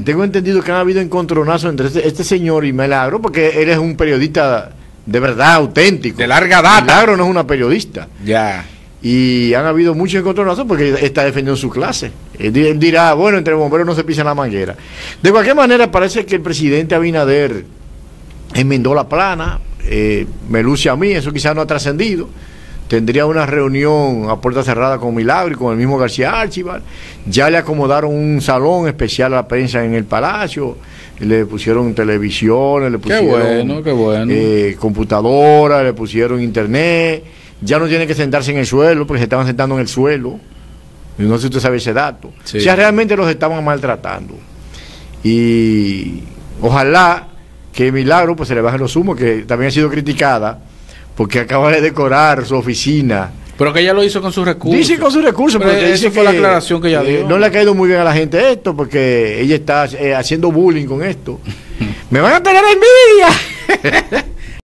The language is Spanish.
tengo entendido que han habido encontronazos entre este señor y Milagro, porque él es un periodista de verdad auténtico. De larga data. Milagro no es una periodista. Ya. Y han habido muchos encontronazos porque está defendiendo su clase. Él dirá, bueno, entre bomberos no se pisa la manguera. De cualquier manera, parece que el presidente Abinader enmendó la plana. Me luce a mí, eso quizás no ha trascendido. Tendría una reunión a puerta cerrada con Milagro y con el mismo García Archival. Ya le acomodaron un salón especial a la prensa en el Palacio. Le pusieron televisiones, le pusieron qué bueno. computadoras, le pusieron internet. Ya no tienen que sentarse en el suelo, porque se estaban sentando en el suelo. No sé si usted sabe ese dato. Sí. O sea, realmente los estaban maltratando. Y ojalá que Milagro pues se le bajen los humos, que también ha sido criticada, porque acaba de decorar su oficina. Pero que ella lo hizo con sus recursos. Dice con sus recursos, pero porque esa dice fue la aclaración que ella dio. No le ha caído muy bien a la gente esto, porque ella está haciendo bullying con esto. ¡Me van a tener envidia!